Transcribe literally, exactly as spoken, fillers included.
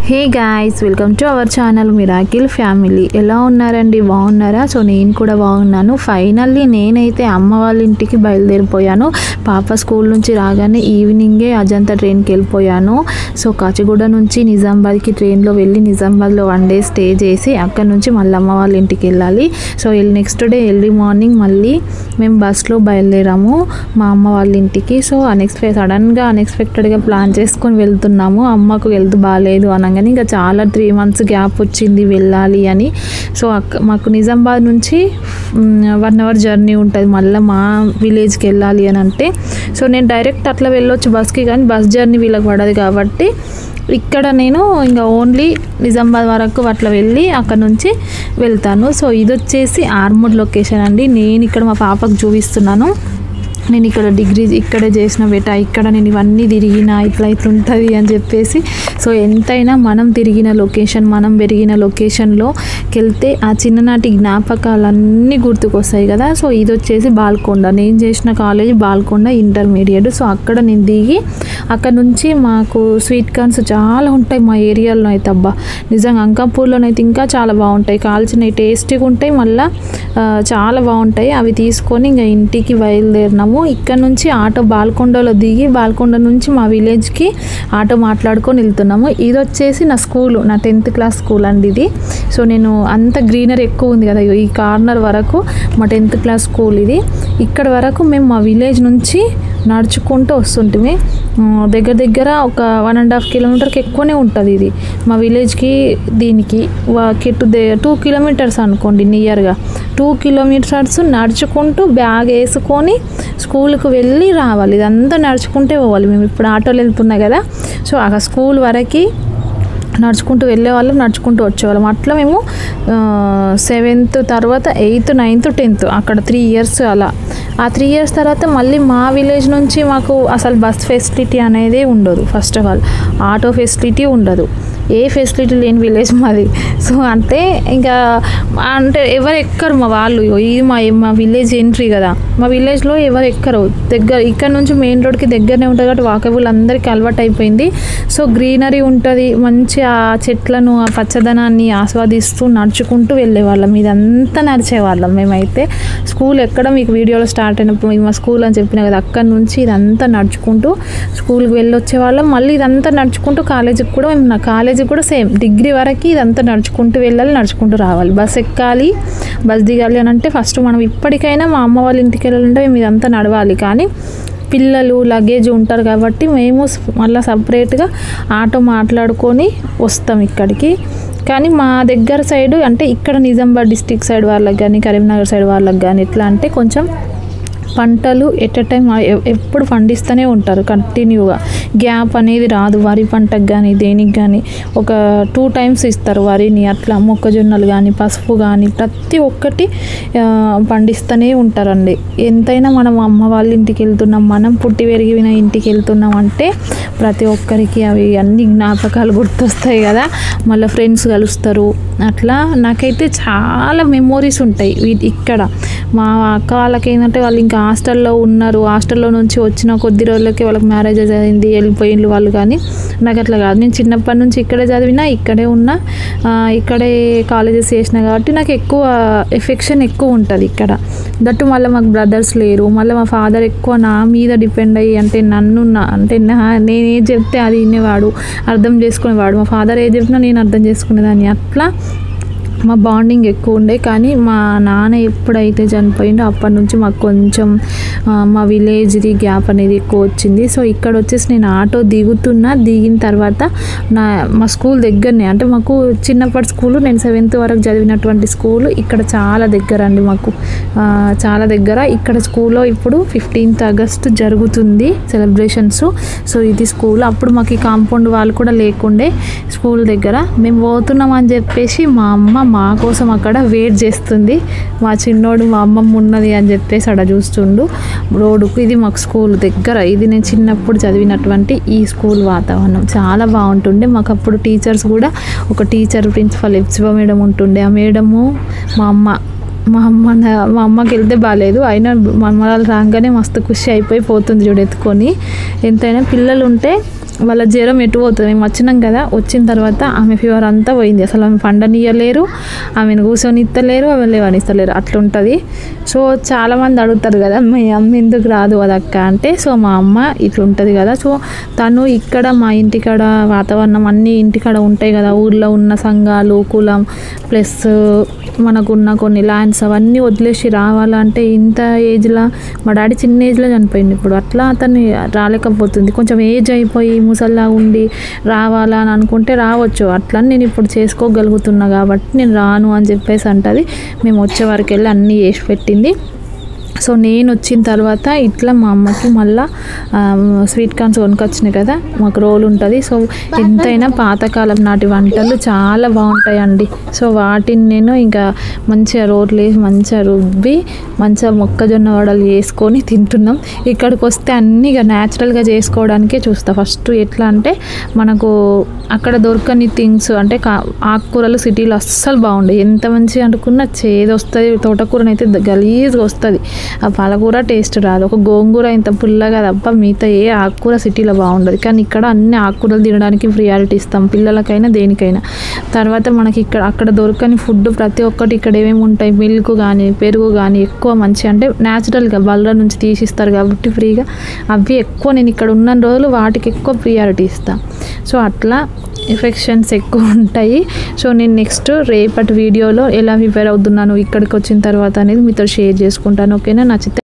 Hey guys, welcome to our channel miracle family. ఎలా ఉన్నారండి? బాగున్నారా? సో నేను కూడా బాగున్నాను. ఫైనల్లీ నేనైతే అమ్మ వాళ్ళ ఇంటికి బయలుదేరిపోయాను. పాప స్కూల్ నుంచి రాగానే ఈవినింగే అజంతా ట్రైన్కి వెళ్ళిపోయాను. సో కాచిగూడ నుంచి నిజామాబాద్కి ట్రైన్లో వెళ్ళి నిజామాబాద్లో వన్ డే స్టే చేసి అక్కడ నుంచి మళ్ళీ అమ్మ వాళ్ళ ఇంటికి వెళ్ళాలి. So next day early morning మళ్ళీ మేము బస్లో బయలుదేరాము మా అమ్మ వాళ్ళ ఇంటికి. సో అన్ఎక్స్పెక్ట్ సడన్గా అన్ఎక్స్పెక్టెడ్గా ప్లాన్ చేసుకొని వెళ్తున్నాము. అమ్మకు వెళ్తూ బాగాలేదు అనగా ఇంకా చాలా త్రీ మంత్స్ గ్యాప్ వచ్చింది వెళ్ళాలి అని. సో అక్క మాకు నిజామాబాద్ నుంచి వన్ అవర్ జర్నీ ఉంటుంది మళ్ళీ మా విలేజ్కి వెళ్ళాలి అని అంటే. సో నేను డైరెక్ట్ అట్లా వెళ్ళొచ్చు బస్కి, కానీ బస్ జర్నీ వీళ్ళకి పడదు కాబట్టి ఇక్కడ నేను ఇంకా ఓన్లీ నిజామాబాద్ వరకు అట్లా వెళ్ళి అక్కడ నుంచి వెళ్తాను. సో ఇది వచ్చేసి ఆర్మూర్ లొకేషన్ అండి. నేను ఇక్కడ మా పాపకు చూపిస్తున్నాను. నేను ఇక్కడ డిగ్రీ ఇక్కడే చేసిన బేట, ఇక్కడ నేను ఇవన్నీ తిరిగిన ఇట్లా ఇట్లుంటుంది అని చెప్పేసి. సో ఎంతైనా మనం తిరిగిన లొకేషన్, మనం పెరిగిన లొకేషన్లోకి వెళ్తే ఆ చిన్ననాటి జ్ఞాపకాలన్నీ గుర్తుకొస్తాయి కదా. సో ఇది వచ్చేసి బాల్కొండ, నేను చేసిన కాలేజ్ బాల్కొండ ఇంటర్మీడియట్. సో అక్కడ నేను దిగి అక్కడ నుంచి మాకు స్వీట్ కార్న్స్ చాలా ఉంటాయి మా ఏరియాలో అయితే. అబ్బా నిజంగా అంకాపూర్లోనైతే ఇంకా చాలా బాగుంటాయి, కాల్చినవి టేస్టీగా ఉంటాయి, మళ్ళీ చాలా బాగుంటాయి. అవి తీసుకొని ఇంకా ఇంటికి బయలుదేరినాము. ఇక్కడ నుంచి ఆటో బాల్కొండలో దిగి బాల్కొండ నుంచి మా విలేజ్కి ఆటో మాట్లాడుకొని వెళ్తున్నాము. ఇది వచ్చేసి నా స్కూలు, నా టెన్త్ క్లాస్ స్కూల్ అండి ఇది. సో నేను అంత గ్రీనరీ ఎక్కువ ఉంది కదా, ఈ కార్నర్ వరకు మా టెన్త్ క్లాస్ స్కూల్ ఇది. ఇక్కడ వరకు మేము మా విలేజ్ నుంచి నడుచుకుంటూ వస్తుంటే దగ్గర దగ్గర ఒక వన్ అండ్ హాఫ్ కిలోమీటర్కి ఎక్కువనే ఉంటుంది ఇది మా విలేజ్కి. దీనికి కెట్టు టూ కిలోమీటర్స్ అనుకోండి నియర్గా. టూ కిలోమీటర్స్ నడుచుకుంటూ బ్యాగ్ వేసుకొని స్కూల్కి వెళ్ళి రావాలి. ఇదంతా నడుచుకుంటే పోవాలి. మేము ఇప్పుడు ఆటోలో వెళ్తున్నాం కదా. సో ఆ స్కూల్ వరకు నడుచుకుంటూ వెళ్ళే వాళ్ళం, నడుచుకుంటూ వచ్చేవాళ్ళం. అట్లా మేము సెవెంత్ తర్వాత ఎయిత్ నైన్త్ టెన్త్ అక్కడ త్రీ ఇయర్స్ అలా. ఆ త్రీ ఇయర్స్ తర్వాత మళ్ళీ మా విలేజ్ నుంచి మాకు అసలు బస్ ఫెసిలిటీ అనేది ఉండదు. First of all auto facility ఉండదు, ఏ ఫెసిలిటీ లేని విలేజ్ మాది. సో అంటే ఇంకా అంటే ఎవరు ఎక్కరు మా వాళ్ళు. ఇది మా మా విలేజ్ ఎంట్రీ కదా, మా విలేజ్లో ఎవరు ఎక్కరు. దగ్గర ఇక్కడ నుంచి మెయిన్ రోడ్కి దగ్గరనే ఉంటుంది కాబట్టి వాకబుల్ అందరికీ అలవాటు అయిపోయింది. సో గ్రీనరీ ఉంటుంది, మంచి ఆ చెట్లను ఆ పచ్చదనాన్ని ఆస్వాదిస్తూ నడుచుకుంటూ వెళ్ళేవాళ్ళం. ఇదంతా నడిచేవాళ్ళం మేమైతే. స్కూల్ ఎక్కడ మీకు వీడియోలో స్టార్ట్ అయినప్పుడు మా స్కూల్ అని చెప్పిన కదా, అక్కడ నుంచి ఇదంతా నడుచుకుంటూ స్కూల్కి వెళ్ళి వచ్చేవాళ్ళం. మళ్ళీ ఇదంతా నడుచుకుంటూ కాలేజీకి కూడా మేము, నా కాలేజీ కూడా సేమ్ డిగ్రీ వరకు ఇదంతా నడుచుకుంటూ వెళ్ళాలి, నడుచుకుంటూ రావాలి. బస్ ఎక్కాలి, బస్ దిగాలి అని అంటే ఫస్ట్ మనం ఇప్పటికైనా మా అమ్మ వాళ్ళ ఇంటికి వెళ్ళాలంటే మేము ఇదంతా నడవాలి. కానీ పిల్లలు లగేజ్ ఉంటారు కాబట్టి మేము మళ్ళీ సపరేట్గా ఆటో మాట్లాడుకొని వస్తాం ఇక్కడికి. కానీ మా దగ్గర సైడు అంటే ఇక్కడ నిజామాబాద్ డిస్టిక్ సైడ్ వాళ్ళకి కానీ కరీంనగర్ సైడ్ వాళ్ళకి కానీ ఎట్లా అంటే కొంచెం పంటలు ఎట్ ఎ టైం ఎప్పుడు పండిస్తూనే ఉంటారు కంటిన్యూగా, గ్యాప్ అనేది రాదు. వరి పంటకు కానీ దేనికి కానీ ఒక టూ టైమ్స్ ఇస్తారు వరిని. అట్లా మొక్కజొన్నలు కానీ పసుపు కానీ ప్రతి ఒక్కటి పండిస్తూనే ఉంటారండి. ఎంతైనా మనం అమ్మ వాళ్ళ ఇంటికి వెళ్తున్నాం, మనం పుట్టి పెరిగిన ఇంటికి వెళ్తున్నాం అంటే ప్రతి ఒక్కరికి అవి అన్ని జ్ఞాపకాలు గుర్తొస్తాయి కదా. మళ్ళీ ఫ్రెండ్స్ కలుస్తారు. అట్లా నాకైతే చాలా మెమోరీస్ ఉంటాయి ఇక్కడ. మా అక్క వాళ్ళకి ఏంటంటే వాళ్ళు ఇంకా హాస్టల్లో ఉన్నారు, హాస్టల్లో నుంచి వచ్చిన కొద్ది రోజులకి వాళ్ళకి మ్యారేజెస్ అయింది, వెళ్ళిపోయిన వాళ్ళు. కానీ నాకు అట్లా కాదు, నేను చిన్నప్పటి నుంచి ఇక్కడే చదివినా, ఇక్కడే ఉన్నా, ఇక్కడే కాలేజెస్ చేసిన కాబట్టి నాకు ఎక్కువ ఎఫెక్షన్ ఎక్కువ ఉంటుంది ఇక్కడ. దట్టు మళ్ళీ మాకు బ్రదర్స్ లేరు. మళ్ళీ మా ఫాదర్ ఎక్కువ నా మీద డిపెండ్ అయ్యి, అంటే నన్ను నా అంటే నా నేను ఏది చెప్తే అది వినేవాడు, అర్థం చేసుకునేవాడు. మా ఫాదర్ ఏది చెప్పినా నేను అర్థం చేసుకునేదాన్ని. అట్లా మా బాండింగ్ ఎక్కువ ఉండే. కానీ మా నాన్న ఎప్పుడైతే చనిపోయిందో అప్పటి నుంచి మాకు కొంచెం మా విలేజ్ది గ్యాప్ అనేది ఎక్కువ వచ్చింది. సో ఇక్కడ వచ్చేసి నేను ఆటో దిగుతున్నా. దిగిన తర్వాత నా మా స్కూల్ దగ్గరనే, అంటే మాకు చిన్నప్పటి స్కూలు నేను సెవెంత్ వరకు చదివినటువంటి స్కూలు ఇక్కడ చాలా దగ్గర అండి, మాకు చాలా దగ్గర. ఇక్కడ స్కూల్లో ఇప్పుడు ఫిఫ్టీన్త్ ఆగస్ట్ జరుగుతుంది సెలబ్రేషన్స్. సో ఇది స్కూల్. అప్పుడు మాకు ఈ కాంపౌండ్ వాళ్ళు కూడా లేకుండే స్కూల్ దగ్గర. మేము పోతున్నాం అని చెప్పేసి మా అమ్మ మా కోసం అక్కడ వెయిట్ చేస్తుంది. మా చిన్నోడు మా అమ్మమ్మ ఉన్నది అని చెప్పేసి అక్కడ చూస్తుండు రోడ్డుకు. ఇది మాకు స్కూల్ దగ్గర. ఇది నేను చిన్నప్పుడు చదివినటువంటి ఈ స్కూల్ వాతావరణం చాలా బాగుంటుండే. మాకు అప్పుడు టీచర్స్ కూడా, ఒక టీచర్ ప్రిన్సిపల్ ఎప్సిబా మేడం ఉంటుండే. ఆ మేడము మా అమ్మ మా అమ్మ మా అమ్మకి వెళ్తే బాగాలేదు, అయినా మా అమ్మ వాళ్ళు రాగానే మస్తు ఖుషి అయిపోయి పోతుంది చూడు ఎత్తుకొని. ఎంతైనా పిల్లలు ఉంటే వాళ్ళ జ్వరం ఎటు పోతుంది. మేము వచ్చినాం కదా, వచ్చిన తర్వాత ఆమె ఫీవర్ అంతా పోయింది. అసలు ఆమె పండనియలేరు, ఆమెను కూర్చొని ఇస్తలేరు, ఆమె లేవనిస్తలేరు, అట్లుంటుంది. సో చాలామంది అడుగుతారు కదా, మీ అమ్మ ఎందుకు రాదు అదక్క అంటే, సో మా అమ్మ ఇట్లుంటుంది కదా. సో తను ఇక్కడ మా ఇంటికాడ వాతావరణం అన్నీ ఇంటికాడ ఉంటాయి కదా, ఊర్లో ఉన్న సంఘాలు, కులం ప్లస్ మనకున్న కొన్ని ల్యాండ్స్ అవన్నీ వదిలేసి రావాలంటే ఇంత ఏజ్లో, మా డాడీ చిన్న ఏజ్లో చనిపోయింది. ఇప్పుడు అట్లా అతన్ని రాలేకపోతుంది. కొంచెం ఏజ్ అయిపోయి ముసల్లా ఉండి రావాలా అని అనుకుంటే రావచ్చు. అట్లా నేను ఇప్పుడు చేసుకోగలుగుతున్నా కాబట్టి నేను రాను అని చెప్పేసి అంటది. మేము వచ్చే వరకు వెళ్ళి అన్నీ చేసి పెట్టింది. సో నేను వచ్చిన తర్వాత ఇట్లా మా అమ్మకి మళ్ళీ స్వీట్ కార్న్స్ కొనుకొచ్చినాయి కదా, మాకు రోల్ ఉంటుంది. సో ఎంతైనా పాతకాలం నాటి వంటలు చాలా బాగుంటాయండి. సో వాటిని నేను ఇంకా మంచిగా రోట్లు వేసి మంచిగా రుబ్బి మంచిగా మొక్కజొన్న వడలు చేసుకొని తింటున్నాం. ఇక్కడికి వస్తే అన్నీ ఇక న్యాచురల్గా చేసుకోవడానికే చూస్తా. ఫస్ట్ ఎట్లా అంటే మనకు అక్కడ దొరకని థింగ్స్ అంటే ఆకుకూరలు సిటీలో అస్సలు బాగుండే, ఎంత మంచిగా అనుకున్నా చేదు వస్తుంది. తోటకూరనైతే గలీజ్గా వస్తుంది, ఆ పాలకూర టేస్ట్ రాదు. ఒక గోంగూర ఇంత పుల్లగా తప్ప మిగతా ఏ ఆకుకూర సిటీలో బాగుండదు. కానీ ఇక్కడ అన్ని ఆకుకూరలు తినడానికి ప్రియారిటీ ఇస్తాం, పిల్లలకైనా దేనికైనా. తర్వాత మనకి ఇక్కడ అక్కడ దొరకని ఫుడ్ ప్రతి ఒక్కటి ఇక్కడ ఏమేమి ఉంటాయి, మిల్క్ కానీ పెరుగు కానీ ఎక్కువ మంచి అంటే న్యాచురల్గా బల్ల నుంచి తీసిస్తారు కాబట్టి ఫ్రీగా, అవి ఎక్కువ నేను ఇక్కడ ఉన్న రోజులు వాటికి ఎక్కువ ప్రియారిటీ ఇస్తాను. సో అట్లా ఎఫెక్షన్స్ ఎక్కువ ఉంటాయి. సో నేను నెక్స్ట్ రేపటి వీడియోలో ఎలా ప్రిపేర్ అవుతున్నాను ఇక్కడికి వచ్చిన తర్వాత అనేది మీతో షేర్ చేసుకుంటాను. ఓకేనా? నచ్చితే